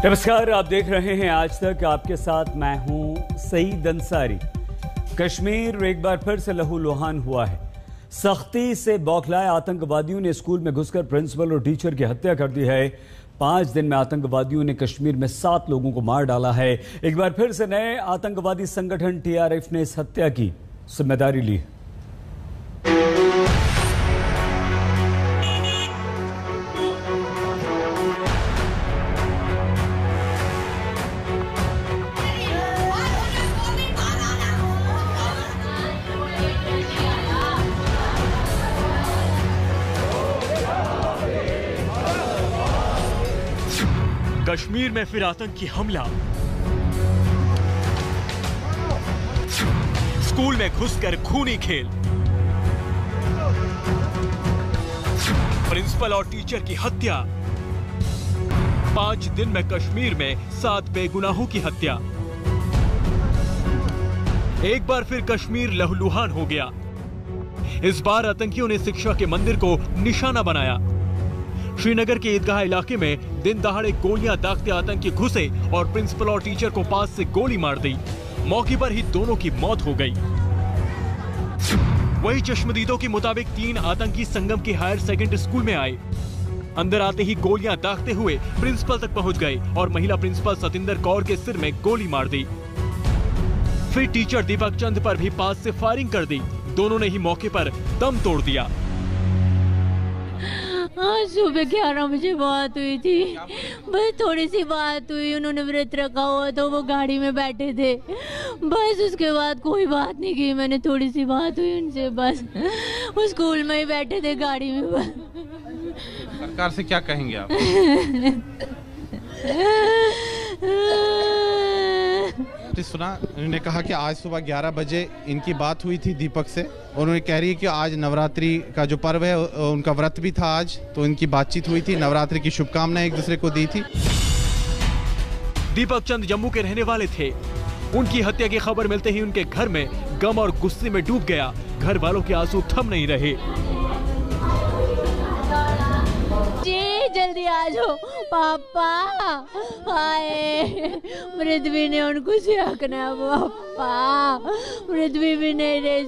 नमस्कार, आप देख रहे हैं आज तक। आपके साथ मैं हूं सईद अंसारी। कश्मीर एक बार फिर से लहूलुहान हुआ है। सख्ती से बौखलाए आतंकवादियों ने स्कूल में घुसकर प्रिंसिपल और टीचर की हत्या कर दी है। 5 दिन में आतंकवादियों ने कश्मीर में 7 लोगों को मार डाला है। एक बार फिर से नए आतंकवादी संगठन TRF ने इस हत्या की जिम्मेदारी ली। कश्मीर में फिर आतंकी हमला। स्कूल में घुसकर खूनी खेल। प्रिंसिपल और टीचर की हत्या। 5 दिन में कश्मीर में 7 बेगुनाहों की हत्या। एक बार फिर कश्मीर लहूलुहान हो गया। इस बार आतंकियों ने शिक्षा के मंदिर को निशाना बनाया। श्रीनगर के ईदगाह इलाके में दिन दहाड़े गोलियां दागते आतंकी घुसे और प्रिंसिपल और टीचर को पास से गोली मार दी। मौके पर ही दोनों की मौत हो गई। वही चश्मदीदों के मुताबिक 3 आतंकी संगम के हायर सेकेंडरी स्कूल में आए। अंदर आते ही गोलियां दागते हुए प्रिंसिपल तक पहुंच गए और महिला प्रिंसिपल सतिंदर कौर के सिर में गोली मार दी। फिर टीचर दीपक चंद पर भी पास से फायरिंग कर दी। दोनों ने ही मौके पर दम तोड़ दिया। आज सुबह 11 बजे बात हुई थी। बस थोड़ी सी बात हुई। उन्होंने व्रत रखा हुआ तो वो गाड़ी में बैठे थे। बस उसके बाद कोई बात नहीं की। मैंने थोड़ी सी बात हुई उनसे, बस वो स्कूल में ही बैठे थे गाड़ी में। बस सरकार से क्या कहेंगे आप? सुना, उन्होंने कहा कि आज सुबह 11 बजे इनकी बात हुई थी दीपक से। उन्होंने कह रही है कि आज नवरात्रि का जो पर्व है उनका व्रत भी था आज, तो इनकी बातचीत हुई थी, नवरात्रि की शुभकामनाएं एक दूसरे को दी थी। दीपक चंद जम्मू के रहने वाले थे। उनकी हत्या की खबर मिलते ही उनके घर में गम और गुस्से में डूब गया। घर वालों के आंसू थम नहीं रहे। जल्दी आ जाओ पापा। आए पृथ्वी ने उनको सियाकना। पापा पृथ्वी भी नहीं रह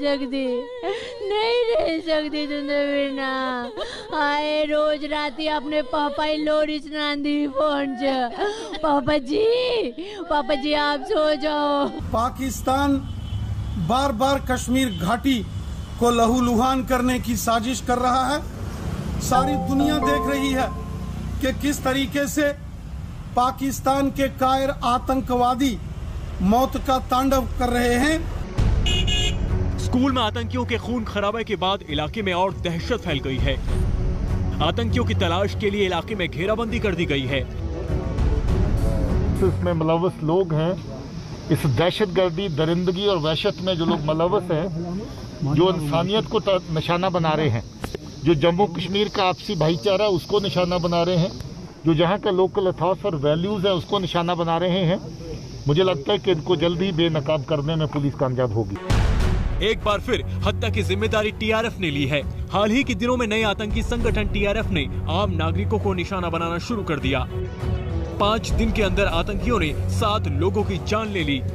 सकती तुमने बिना। आए रोज रात अपने पापा ही लोरी सुनांदी फोन च। पापा जी आप सो जाओ। पाकिस्तान बार बार कश्मीर घाटी को लहूलुहान करने की साजिश कर रहा है। सारी दुनिया देख रही है कि किस तरीके से पाकिस्तान के कायर आतंकवादी मौत का तांडव कर रहे हैं। स्कूल में आतंकियों के खून खराबे के बाद इलाके में और दहशत फैल गई है। आतंकियों की तलाश के लिए इलाके में घेराबंदी कर दी गई है। इसमें मुलव्वस लोग हैं। इस दहशतगर्दी, दरिंदगी और वहशत में जो लोग मुलव्वस हैं, जो इंसानियत को निशाना बना रहे हैं, जो जम्मू कश्मीर का आपसी भाईचारा उसको निशाना बना रहे हैं, जो जहां का लोकल अथॉस और वैल्यूज है उसको निशाना बना रहे हैं, मुझे लगता है कि इनको जल्दी बेनकाब करने में पुलिस कामयाब होगी। एक बार फिर हत्या की जिम्मेदारी TRF ने ली है। हाल ही के दिनों में नए आतंकी संगठन TRF ने आम नागरिकों को निशाना बनाना शुरू कर दिया। 5 दिन के अंदर आतंकियों ने 7 लोगों की जान ले ली।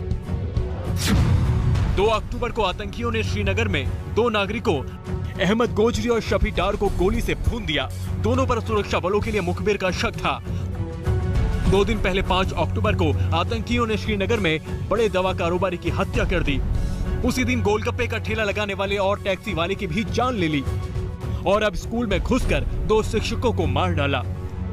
2 अक्टूबर को आतंकियों ने श्रीनगर में 2 नागरिकों अहमद गोजरी और शफी डार को गोली से भून दिया। दोनों पर सुरक्षा बलों के लिए मुखबिर का शक था। 2 दिन पहले 5 अक्टूबर को आतंकियों ने श्रीनगर में बड़े दवा कारोबारी की हत्या कर दी। उसी दिन गोलगप्पे का ठेला लगाने वाले और टैक्सी वाले की भी जान ले ली और अब स्कूल में घुसकर 2 शिक्षकों को मार डाला।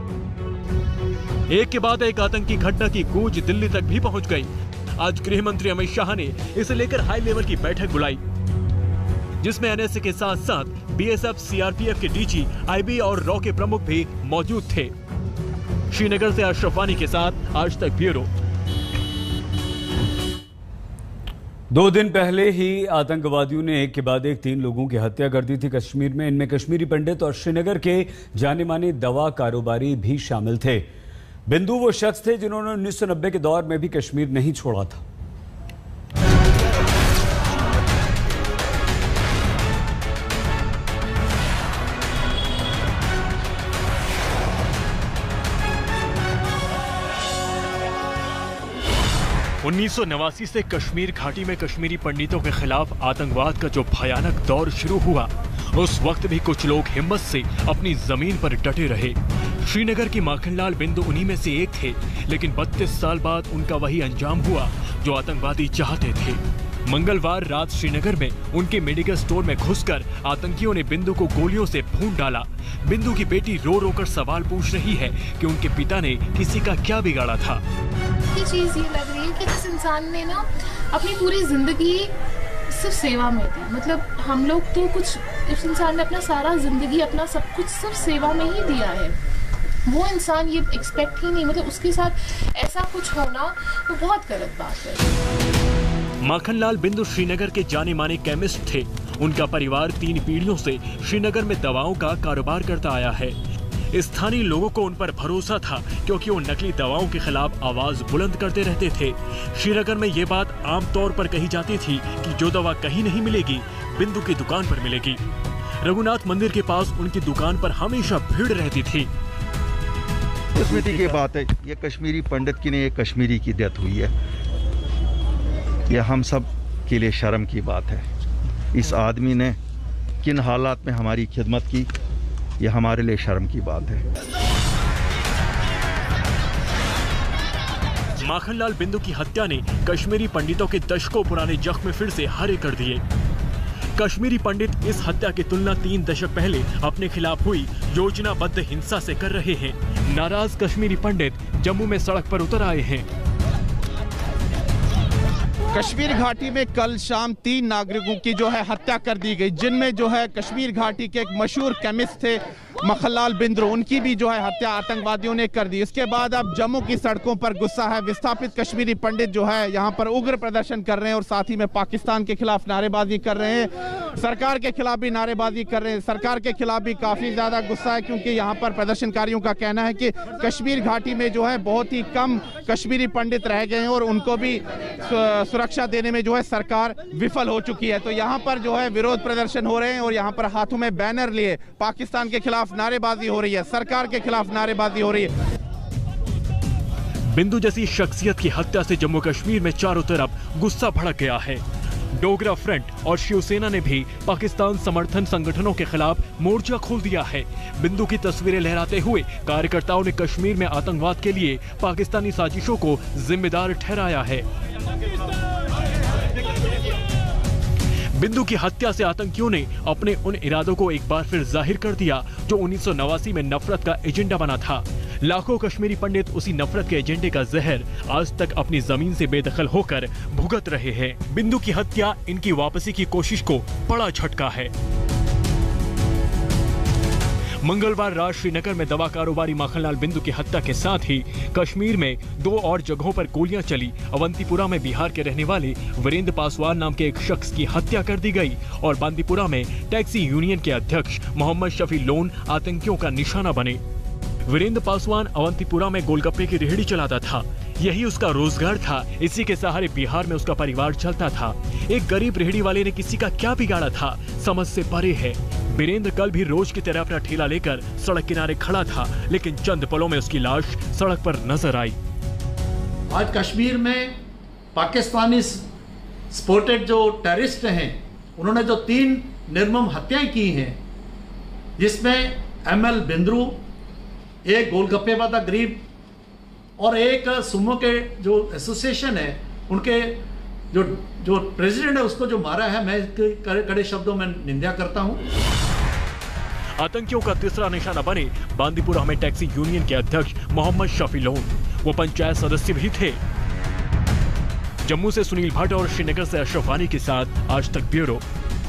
एक के बाद एक आतंकी घटना की गूंज दिल्ली तक भी पहुंच गई। आज गृह मंत्री अमित शाह ने इसे लेकर हाई लेवल की बैठक बुलाई, जिसमें NSA के साथ साथ BSF, CRPF के DG, IB और रॉ के प्रमुख भी मौजूद थे। श्रीनगर से अशरफ वानी के साथ आज तक ब्यूरो। 2 दिन पहले ही आतंकवादियों ने एक के बाद एक 3 लोगों की हत्या कर दी थी कश्मीर में। इनमें कश्मीरी पंडित और श्रीनगर के जाने माने दवा कारोबारी भी शामिल थे। बिंदु वो शख्स थे जिन्होंने 1990 के दौर में भी कश्मीर नहीं छोड़ा था। 1989 से कश्मीर घाटी में कश्मीरी पंडितों के खिलाफ आतंकवाद का जो भयानक दौर शुरू हुआ, उस वक्त भी कुछ लोग हिम्मत से अपनी जमीन पर डटे रहे। श्रीनगर की माखनलाल बिंदु उन्हीं में से एक थे, लेकिन 32 साल बाद उनका वही अंजाम हुआ जो आतंकवादी चाहते थे। मंगलवार रात श्रीनगर में उनके मेडिकल स्टोर में घुसकर आतंकियों ने बिंदु को गोलियों से भून डाला। बिंदु की बेटी रो रो कर सवाल पूछ रही है कि उनके पिता ने किसी का क्या बिगाड़ा था। चीज ये लग रही है कि जिस इंसान ने ना अपनी पूरी जिंदगी सिर्फ सेवा में दी, मतलब हम लोग तो कुछ, इस इंसान ने अपना सारा जिंदगी अपना सब कुछ सिर्फ सेवा में ही दिया है। वो इंसान ये एक्सपेक्ट ही नहीं, मतलब उसके साथ ऐसा कुछ होना तो बहुत गलत बात है। माखनलाल बिंदु श्रीनगर के जाने माने केमिस्ट थे। उनका परिवार 3 पीढ़ियों से श्रीनगर में दवाओं का कारोबार करता आया है। स्थानीय लोगों को उन पर भरोसा था क्योंकि वो नकली दवाओं के खिलाफ आवाज बुलंद करते रहते थे। श्रीनगर में ये बात आम तौर पर कही जाती थी कि जो दवा कहीं नहीं मिलेगी, बिंदु की दुकान पर मिलेगी। रघुनाथ मंदिर के पास उनकी दुकान पर हमेशा भीड़ रहती थी। किस्मती की बात है, ये कश्मीरी पंडित की नहीं, ये कश्मीरी की डेथ हुई है। यह हम सब के लिए शर्म की बात है। इस आदमी ने किन हालात में हमारी खिदमत की, यह हमारे लिए शर्म की बात है। माखनलाल बिंदु की हत्या ने कश्मीरी पंडितों के दशकों पुराने जख्म फिर से हरे कर दिए। कश्मीरी पंडित इस हत्या की तुलना 3 दशक पहले अपने खिलाफ हुई योजनाबद्ध हिंसा से कर रहे हैं। नाराज कश्मीरी पंडित जम्मू में सड़क पर उतर आए हैं। कश्मीर घाटी में कल शाम 3 नागरिकों की जो है हत्या कर दी गई, जिनमें जो है कश्मीर घाटी के एक मशहूर केमिस्ट थे मखनलाल बिंद्रो, उनकी भी जो है हत्या आतंकवादियों ने कर दी। इसके बाद अब जम्मू की सड़कों पर गुस्सा है। विस्थापित कश्मीरी पंडित जो है यहाँ पर उग्र प्रदर्शन कर रहे हैं और साथ ही में पाकिस्तान के खिलाफ नारेबाजी कर रहे हैं, सरकार के खिलाफ भी नारेबाजी कर रहे हैं। सरकार के खिलाफ भी काफी ज्यादा गुस्सा है क्योंकि यहाँ पर प्रदर्शनकारियों का कहना है कि कश्मीर घाटी में जो है बहुत ही कम कश्मीरी पंडित रह गए हैं और उनको भी सुरक्षा देने में जो है सरकार विफल हो चुकी है। तो यहाँ पर जो है विरोध प्रदर्शन हो रहे हैं और यहाँ पर हाथों में बैनर लिए पाकिस्तान के खिलाफ नारेबाजी हो रही है, सरकार के खिलाफ नारेबाजी हो रही है। बिंदु जैसी शख्सियत की हत्या से जम्मू कश्मीर में चारों तरफ गुस्सा भड़क गया है। डोगरा फ्रंट और शिवसेना ने भी पाकिस्तान समर्थन संगठनों के खिलाफ मोर्चा खोल दिया है। बिंदु की तस्वीरें लहराते हुए कार्यकर्ताओं ने कश्मीर में आतंकवाद के लिए पाकिस्तानी साजिशों को जिम्मेदार ठहराया है। बिंदु की हत्या से आतंकियों ने अपने उन इरादों को एक बार फिर जाहिर कर दिया जो 1989 में नफरत का एजेंडा बना था। लाखों कश्मीरी पंडित उसी नफरत के एजेंडे का जहर आज तक अपनी जमीन से बेदखल होकर भुगत रहे हैं। बिंदु की हत्या इनकी वापसी की कोशिश को बड़ा झटका है। मंगलवार रात श्रीनगर में दवा कारोबारी माखनलाल बिंदु की हत्या के साथ ही कश्मीर में 2 और जगहों पर गोलियां चली। अवंतीपुरा में बिहार के रहने वाले वीरेंद्र पासवान नाम के एक शख्स की हत्या कर दी गई और बांदीपुरा में टैक्सी यूनियन के अध्यक्ष मोहम्मद शफी लोन आतंकियों का निशाना बने। वीरेंद्र पासवान अवंतीपुरा में गोलगप्पे की रेहड़ी चलाता था, यही उसका रोजगार था। इसी के सहारे बिहार में उसका परिवार चलता था। एक गरीब रेहड़ी वाले ने किसी का क्या बिगाड़ा था, समझ से परे है। वीरेंद्र कल भी रोज की तरह अपना ठेला लेकर सड़क किनारे खड़ा था, लेकिन चंद पलों में उसकी लाश सड़क पर नजर आई। आज कश्मीर में पाकिस्तानी सपोर्टेड जो टेररिस्ट हैं, उन्होंने जो 3 निर्मम हत्याएं की हैं, जिसमें ML बिंद्रू, एक गोलगप्पे वाला गरीब और एक सुमो के जो एसोसिएशन है उनके जो प्रेसिडेंट है उसको जो मारा है, मैं कड़े शब्दों में निंदा करता हूं। आतंकियों का तीसरा निशाना बने बांदीपुरा में टैक्सी यूनियन के अध्यक्ष मोहम्मद शफी लोन। वो पंचायत सदस्य भी थे। जम्मू से सुनील भट्ट और श्रीनगर से अशरफ वानी के साथ आज तक ब्यूरो।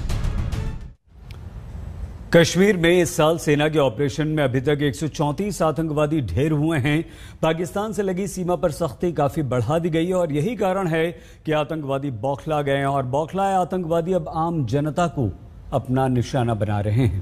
कश्मीर में इस साल सेना के ऑपरेशन में अभी तक 134 आतंकवादी ढेर हुए हैं। पाकिस्तान से लगी सीमा पर सख्ती काफी बढ़ा दी गई है और यही कारण है कि आतंकवादी बौखला गए हैं और बौखलाए आतंकवादी अब आम जनता को अपना निशाना बना रहे हैं।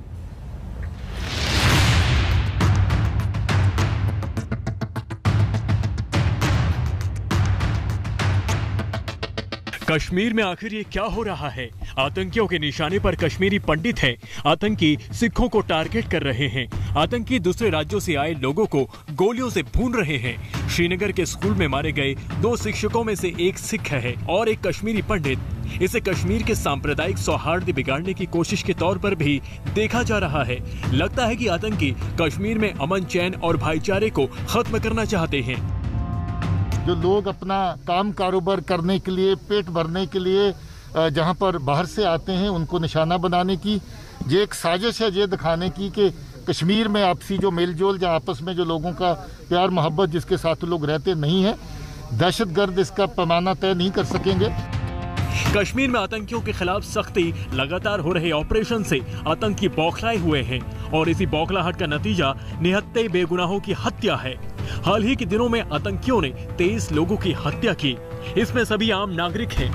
कश्मीर में आखिर ये क्या हो रहा है? आतंकियों के निशाने पर कश्मीरी पंडित हैं। आतंकी सिखों को टारगेट कर रहे हैं। आतंकी दूसरे राज्यों से आए लोगों को गोलियों से भून रहे हैं। श्रीनगर के स्कूल में मारे गए 2 शिक्षकों में से एक सिख है और एक कश्मीरी पंडित। इसे कश्मीर के सांप्रदायिक सौहार्द बिगाड़ने की कोशिश के तौर पर भी देखा जा रहा है। लगता है कि आतंकी कश्मीर में अमन, चैन और भाईचारे को खत्म करना चाहते हैं। जो लोग अपना काम कारोबार करने के लिए, पेट भरने के लिए जहां पर बाहर से आते हैं, उनको निशाना बनाने की ये एक साजिश है, ये दिखाने की कि कश्मीर में आपसी जो मेलजोल, जहाँ आपस में जो लोगों का प्यार मोहब्बत जिसके साथ लोग रहते नहीं है, दहशतगर्द इसका पैमाना तय नहीं कर सकेंगे। कश्मीर में आतंकियों के खिलाफ सख्ती, लगातार हो रहे ऑपरेशन से आतंकी बौखलाए हुए हैं और इसी बौखलाहट का नतीजा निहत्ते बेगुनाहों की हत्या है। हाल ही के दिनों में आतंकियों ने 23 लोगों की हत्या की। इसमें सभी आम नागरिक हैं।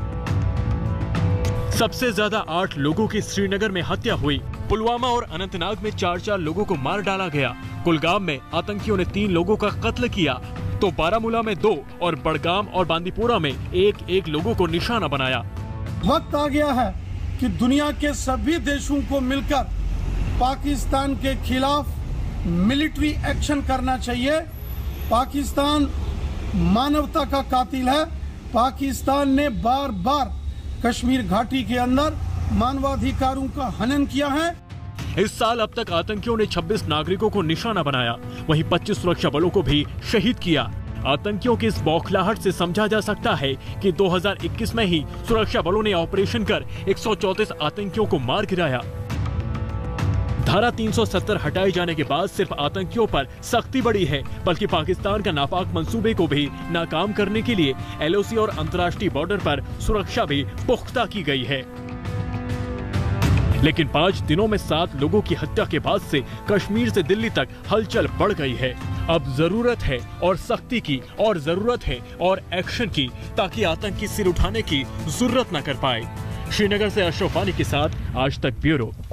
सबसे ज्यादा 8 लोगों की श्रीनगर में हत्या हुई। पुलवामा और अनंतनाग में 4-4 लोगों को मार डाला गया। कुलगाम में आतंकियों ने 3 लोगों का कत्ल किया, तो बारामूला में 2 और बड़गाम और बांदीपुरा में 1-1 लोगों को निशाना बनाया। वक्त आ गया है कि दुनिया के सभी देशों को मिलकर पाकिस्तान के खिलाफ मिलिट्री एक्शन करना चाहिए। पाकिस्तान मानवता का कातिल है। पाकिस्तान ने बार बार कश्मीर घाटी के अंदर मानवाधिकारों का हनन किया है। इस साल अब तक आतंकियों ने 26 नागरिकों को निशाना बनाया, वहीं 25 सुरक्षा बलों को भी शहीद किया। आतंकियों की इस बौखलाहट से समझा जा सकता है कि 2021 में ही सुरक्षा बलों ने ऑपरेशन कर 134 आतंकियों को मार गिराया। धारा 370 हटाए जाने के बाद सिर्फ आतंकियों पर सख्ती बढ़ी है, बल्कि पाकिस्तान का नापाक मंसूबे को भी नाकाम करने के लिए LOC और अंतर्राष्ट्रीय बॉर्डर पर सुरक्षा भी पुख्ता की गई है। लेकिन 5 दिनों में 7 लोगों की हत्या के बाद से कश्मीर से दिल्ली तक हलचल बढ़ गई है। अब जरूरत है और सख्ती की, और जरूरत है और एक्शन की, ताकि आतंकी सिर उठाने की जरूरत न कर पाए। श्रीनगर से अशरफ वानी के साथ आज तक ब्यूरो।